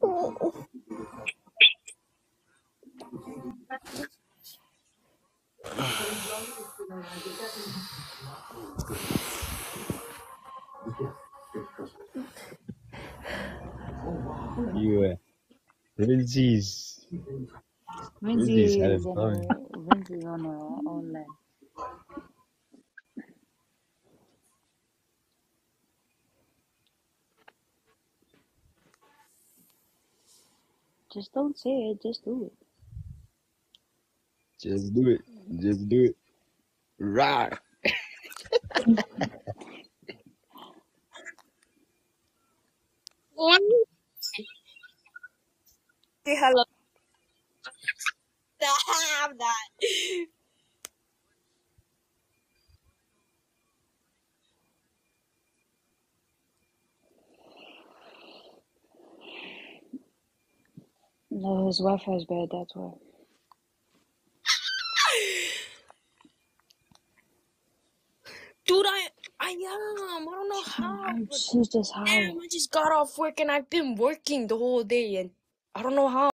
Yeah. Lindsay's Vinci is having in fun. a Vinci on a online. Just don't say it. Just do it. Just do it. Just do it. Right. Say hello. Have that. No, his Wi-Fi is bad. That's why. Dude, I am. I don't know how, but She's just high. damn, I just got off work and I've been working the whole day and I don't know how.